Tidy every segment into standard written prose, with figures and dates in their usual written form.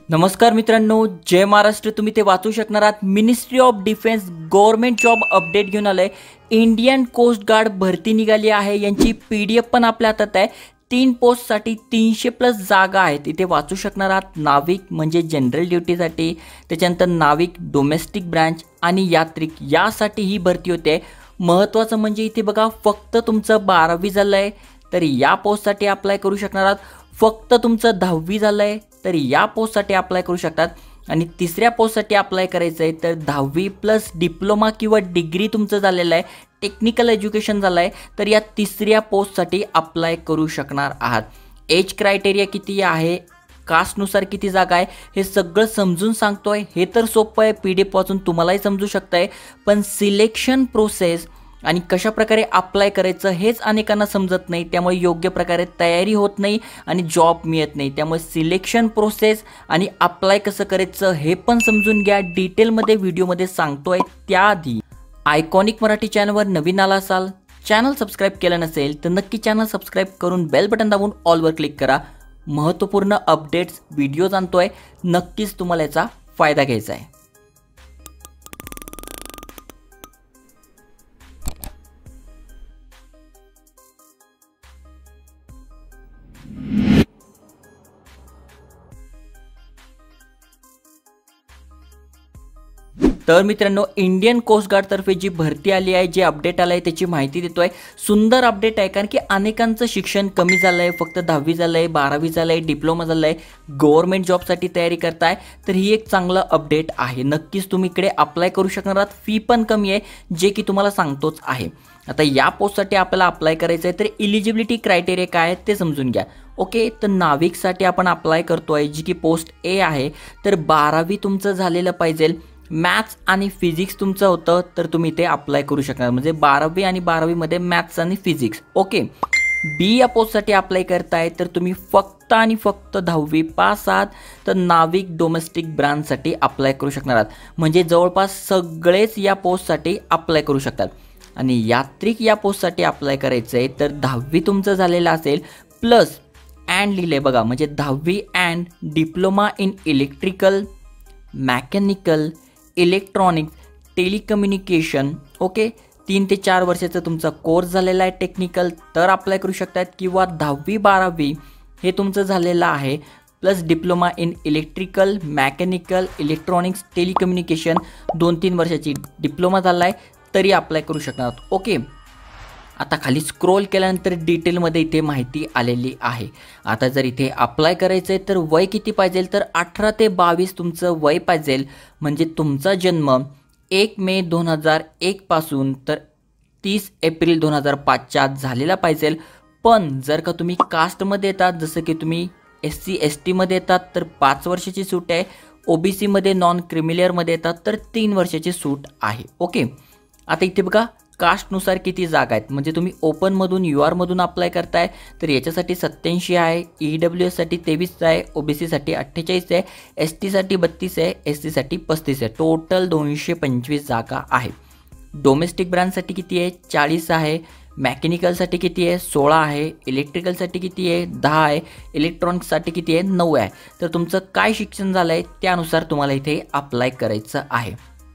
नमस्कार मित्रांनो, जय महाराष्ट्र. तुम्ही ते वाचू शकणार आहात. Ministry of defence government job update घेऊन आलंय. इंडियन कोस्ट गार्ड भरती निघाली आहे. यांची PDF पण आपल्या हातात आहे. 3 पोस्टसाठी 300+ जागा आहेत. इथे वाचू शकणार आहात. नाविक म्हणजे जनरल ड्युटीसाठी, त्याच्यानंतर नाविक डोमेस्टिक ब्रांच आणि यात्रिक यासाठी ही भरती होते. महत्त्वाचं म्हणजे इथे बघा, फक्त तुमचं 12वी झालं आहे तर या पोस्टसाठी अप्लाय करू शकणार आहात. फक्त तुमचं 10वी झालं आहे तर या पोस्टसाठी अप्लाय करू शकतात. आणि तिसऱ्या पोस्टसाठी अप्लाय करायचं आहे तर 10वी प्लस डिप्लोमा किंवा डिग्री तुमचं झालेलं आहे, टेक्निकल एज्युकेशन झालं आहे तर या तिसऱ्या पोस्टसाठी अप्लाय करू शकणार आहात. एज क्रायटेरिया किती आहे, कास्टनुसार किती जागा आहे, हे सगळं समजून सांगतोय. हे तर सोपं आहे, PDF वाचून तुम्हालाही समजू शकताय. पण सिलेक्शन प्रोसेस आणि कशा प्रकारे अप्लाय करायचं हेच अनेकांना समजत नाही. त्यामुळे योग्य प्रकारे तयारी होत नाही आणि जॉब मिळत नाही. त्यामुळे सिलेक्शन प्रोसेस आणि अप्लाय कसं करायचं हे पण समजून घ्या. डिटेलमध्ये व्हिडिओमध्ये सांगतोय. त्याआधी आयकॉनिक मराठी चॅनलवर नवीन आला असाल, चॅनल सबस्क्राईब केलं नसेल तर नक्की चॅनल सबस्क्राईब करून बेल बटन दाबून ऑलवर क्लिक करा. महत्त्वपूर्ण अपडेट्स व्हिडिओज आणतोय, नक्कीच तुम्हाला याचा फायदा घ्यायचा आहे. तर मित्रांनो, इंडियन कोस्ट गार्ड तर्फे जी भरती आली आहे, जे अपडेट आलं आहे त्याची माहिती देतोय. सुंदर अपडेट आहे, कारण की अनेकांचं शिक्षण कमी झालं आहे. फक्त 10वी झालं आहे, 12वी झालं आहे, डिप्लोमा झालं आहे, गव्हर्नमेंट जॉबसाठी तयारी करताय तर ही एक चांगलं अपडेट आहे. नक्कीच तुम्ही इकडे अप्लाय करू शकणार आहात. फी पण कमी आहे, जे की तुम्हाला सांगतोच आहे. आता या पोस्टसाठी आपल्याला अप्लाय करायचं आहे तर इलिजिबिलिटी क्रायटेरिया काय आहे ते समजून घ्या. ओके, तर नाविकसाठी आपण अप्लाय करतोय, जी की पोस्ट A आहे. तर 12वी तुमचं झालेलं पाहिजे. मॅथ्स आणि फिजिक्स तुमचं होतं तर तुम्ही इथे अप्लाय करू शकणार. म्हणजे 12वी आणि 12वीमध्ये मॅथ्स आणि फिजिक्स. ओके, B या पोस्टसाठी अप्लाय करताय तर तुम्ही फक्त आणि फक्त 10वी पास आहात तर नाविक डोमेस्टिक ब्रांचसाठी अप्लाय करू शकणार आहात. म्हणजे जवळपास सगळेच या पोस्टसाठी अप्लाय करू शकतात. आणि यात्रिक या पोस्टसाठी अप्लाय करायचं आहे तर 10वी तुमचं झालेलं असेल प्लस अँड लिहिले बघा, म्हणजे 10वी and diploma in electrical, mechanical, electronics, telecommunication. Okay, 3 ते 4 वर्षाचा तुमचा कोर्स झालेला आहे टेक्निकल तर अप्लाय करू शकतात. किंवा 10वी 12वी हे तुमचं झालेलं आहे plus diploma in electrical, mechanical, electronics, telecommunication 2-3 वर्षाची डिप्लोमा झाला आहे तरी अप्लाय करू शकणार. ओके, आता खाली स्क्रोल केल्यानंतर डिटेलमध्ये इथे माहिती आलेली आहे. आता जर इथे अप्लाय करायचं आहे तर वय किती पाहिजे, तर 18 ते 22 तुमचं वय पाहिजे. म्हणजे तुमचा जन्म 1 मे 2001 पासून तर 30 एप्रिल 2005 आत झालेला पाहिजे. पण जर का तुम्ही कास्टमध्ये येतात, जसं की तुम्ही SC STमध्ये येतात तर 5 वर्षाची सूट आहे. OBC मध्ये नॉन क्रिमिलियरमध्ये येतात तर 3 वर्षाची सूट आहे. ओके, आता इथे बघा कास्टनुसार किती जागा आहेत. म्हणजे तुम्ही ओपनमधून UR मधून अप्लाय करताय तर याच्यासाठी 87 आहे, EWS साठी 23 आहे, OBC साठी 48 आहे, ST साठी 32 आहे, SC साठी 35 आहे. टोटल 225 जागा आहे. डोमेस्टिक ब्रांचसाठी किती आहे, 40 आहे. मेकॅनिकलसाठी किती आहे, 16 आहे. इलेक्ट्रिकलसाठी किती आहे, 10 आहे. इलेक्ट्रॉनिक्ससाठी किती आहे, 9 आहे. तर तुमचं काय शिक्षण झालं आहे त्यानुसार तुम्हाला इथे अप्लाय करायचं आहे.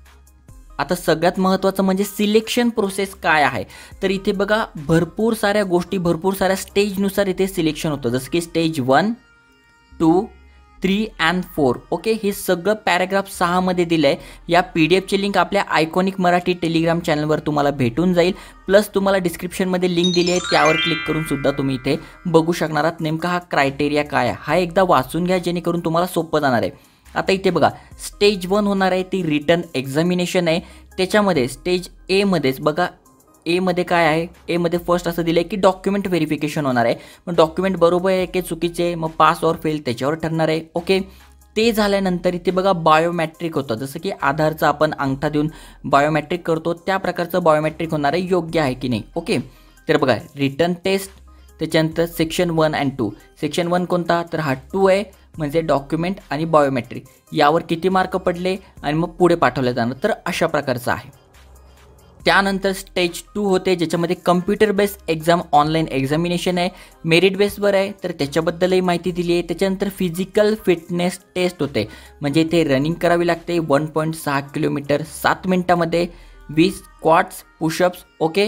आता सगळ्यात महत्त्वाचं म्हणजे सिलेक्शन प्रोसेस काय आहे. तर इथे बघा, भरपूर साऱ्या गोष्टी, भरपूर साऱ्या स्टेजनुसार इथे सिलेक्शन होतं. जसं की स्टेज 1, 2, 3 and 4. ओके, हे सगळं पॅराग्राफ 6 मध्ये दिलं आहे. या PDFची लिंक आपल्या आयकॉनिक मराठी टेलिग्राम चॅनलवर तुम्हाला भेटून जाईल. प्लस तुम्हाला डिस्क्रिप्शनमध्ये लिंक दिली आहे, त्यावर क्लिक करून सुद्धा तुम्ही इथे बघू शकणार आहात नेमका हा क्रायटेरिया काय आहे. हा एकदा वाचून घ्या जेणेकरून तुम्हाला सोपं जाणार आहे. आता इथे बघा, स्टेज 1 होणार आहे ती रिटन एक्झामिनेशन आहे. त्याच्यामध्ये स्टेज A मध्येच बघा, A मध्ये काय आहे, A मध्ये फर्स्ट असं दिलं आहे की डॉक्युमेंट व्हेरिफिकेशन होणार आहे. मग डॉक्युमेंट बरोबर आहे की चुकीचे, मग पास और फेल त्याच्यावर ठरणार आहे. ओके, ते झाल्यानंतर इथे बघा बायोमॅट्रिक होतं. जसं की आधारचा आपण अंगठा देऊन बायोमॅट्रिक करतो त्या प्रकारचं बायोमॅट्रिक होणार आहे, योग्य आहे की नाही. ओके, तर बघा रिटन टेस्ट, त्याच्यानंतर सेक्शन 1 and 2. सेक्शन 1 कोणता, तर हा 2 आहे, म्हणजे डॉक्युमेंट आणि बायोमेट्रिक यावर किती मार्क पडले आणि मग पुढे पाठवले जाणार. तर अशा प्रकारचं आहे. त्यानंतर स्टेज 2 होते, ज्याच्यामध्ये computer based exam online examination आहे, मेरिट बेसवर आहे, तर त्याच्याबद्दलही माहिती दिली आहे. त्याच्यानंतर फिजिकल फिटनेस टेस्ट होते, म्हणजे इथे रनिंग करावी लागते 1.6 किलोमीटर 7 मिनिटामध्ये, 20 स्क्वॉट्स पुशअप्स ओके,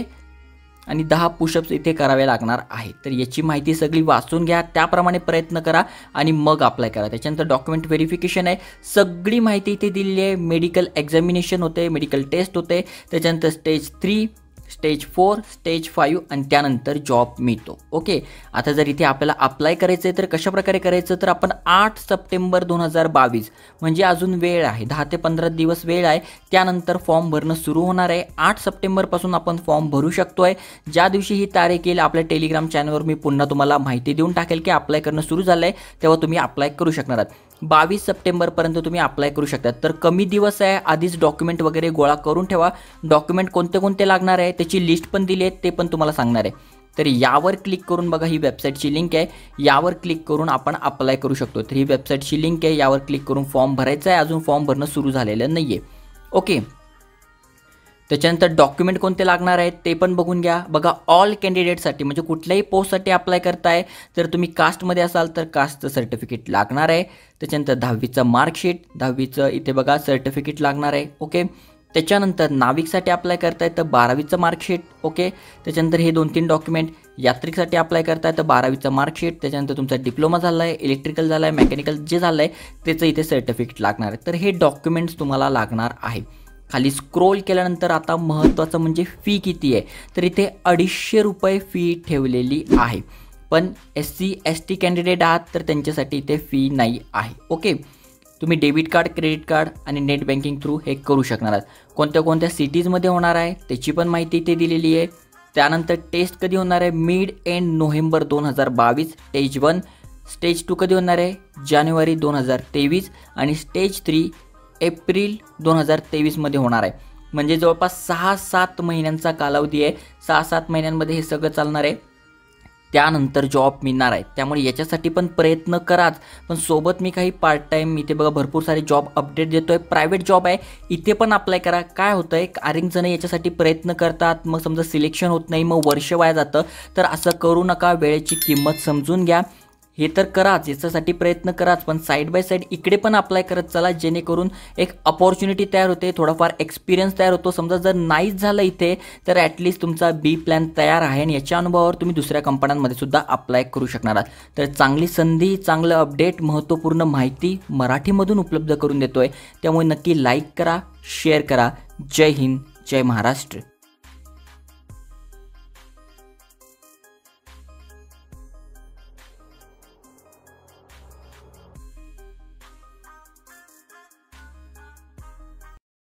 आणि 10 पुशअप्स इथे करावे लागणार आहे. तर याची माहिती सगळी वाचून घ्या, त्याप्रमाणे प्रयत्न करा आणि मग अप्लाय करा. त्याच्यानंतर डॉक्युमेंट व्हेरिफिकेशन आहे, सगळी माहिती इथे दिलेली आहे. मेडिकल एक्झामिनेशन होते, मेडिकल टेस्ट होते, त्याच्यानंतर स्टेज 3, स्टेज 4, स्टेज 5 आणि त्यानंतर जॉब मिळतो. ओके, आता जर इथे आपल्याला अप्लाय करायचं आहे तर कशाप्रकारे करायचं, तर आपण 8 सप्टेंबर 2022 म्हणजे अजून वेळ आहे, 10 ते 15 दिवस वेळ आहे. त्यानंतर फॉर्म भरणं सुरू होणार आहे. 8 सप्टेंबरपासून आपण फॉर्म भरू शकतो आहे. ज्या दिवशी ही तारीख येईल आपल्या टेलिग्राम चॅनलवर मी पुन्हा तुम्हाला माहिती देऊन टाकेल की अप्लाय करणं सुरू झालं आहे, तेव्हा तुम्ही अप्लाय करू शकणार आहात. 22 सप्टेंबरपर्यंत तुम्ही अप्लाय करू शकता. तर कमी दिवस आहे, आधीच डॉक्युमेंट वगैरे गोळा करून ठेवा. डॉक्युमेंट कोणते कोणते लागणार आहे त्याची लिस्ट पण दिली आहे, ते पण तुम्हाला सांगणार आहे. तर यावर क्लिक करून बघा, ही वेबसाईटची लिंक आहे, यावर क्लिक करून आपण अप्लाय करू शकतो. तर ही वेबसाईटची लिंक आहे, यावर क्लिक करून फॉर्म भरायचा आहे. अजून फॉर्म भरणं सुरू झालेलं नाही आहे. ओके, त्याच्यानंतर डॉक्युमेंट कोणते लागणार आहेत ते पण बघून घ्या. बघा, ऑल कॅन्डिडेटसाठी म्हणजे कुठल्याही पोस्टसाठी अप्लाय करताय तर तुम्ही कास्टमध्ये असाल तर कास्टचं सर्टिफिकेट लागणार आहे. त्याच्यानंतर 10वीचं मार्कशीट, 10वीचं इथे बघा सर्टिफिकेट लागणार आहे. ओके, त्याच्यानंतर नाविकसाठी अप्लाय करताय तर 12वीचं मार्कशीट. ओके, त्याच्यानंतर हे 2-3 डॉक्युमेंट. यात्रिकसाठी अप्लाय करताय तर 12वीचं मार्कशीट, त्याच्यानंतर तुमचा डिप्लोमा झाला आहे, इलेक्ट्रिकल झाला आहे, मेकॅनिकल जे झालं आहे त्याचं इथे सर्टिफिकेट लागणार आहे. तर हे डॉक्युमेंट्स तुम्हाला लागणार आहे. खाली स्क्रोल केल्यानंतर आता महत्त्वाचं म्हणजे फी किती आहे, तर इथे 250 रुपये फी ठेवलेली आहे. पण SC ST कॅन्डिडेट आहात तर त्यांच्यासाठी इथे फी नाही आहे. ओके, तुम्ही डेबिट कार्ड, क्रेडिट कार्ड आणि नेट बँकिंग थ्रू हे करू शकणार आहात. कोणत्या कोणत्या सिटीजमध्ये होणार आहे त्याची पण माहिती इथे दिलेली आहे. त्यानंतर टेस्ट कधी होणार आहे, mid end November 2022 stage 1. Stage 2 कधी होणार आहे, जानेवारी 2023 आणि स्टेज 3 एप्रिल 2023 मध्ये होणार आहे. म्हणजे जवळपास 6-7 महिन्यांचा कालावधी आहे. 6-7 महिन्यांमध्ये हे सगळं चालणार आहे. त्यानंतर जॉब मिळणार आहे, त्यामुळे याच्यासाठी पण प्रयत्न कराच. पण सोबत मी काही पार्ट टाईम इथे बघा भरपूर सारे जॉब अपडेट देतोय. प्रायव्हेट जॉब आहे, इथे पण अप्लाय करा. काय होतं आहे, अनेक जण याच्यासाठी प्रयत्न करतात, मग समजा सिलेक्शन होत नाही, मग वर्ष वाया जातं. तर असं करू नका, वेळेची किंमत समजून घ्या. हे तर कराच, याच्यासाठी प्रयत्न कराच, पण साईड बाय साईड इकडे पण अप्लाय करत चला, जेणेकरून एक अपॉर्च्युनिटी तयार होते, थोडाफार एक्सपिरियन्स तयार होतो. समजा जर नाहीच झालं इथे तर ॲटलिस्ट तुमचा बी प्लॅन तयार आहे आणि याच्या अनुभवावर तुम्ही दुसऱ्या कंपन्यांमध्ये सुद्धा अप्लाय करू शकणार आहात. तर चांगली संधी, चांगलं अपडेट, महत्त्वपूर्ण माहिती मराठीमधून उपलब्ध करून देतोय. त्यामुळे नक्की लाईक करा, शेअर करा. जय हिंद, जय महाराष्ट्र.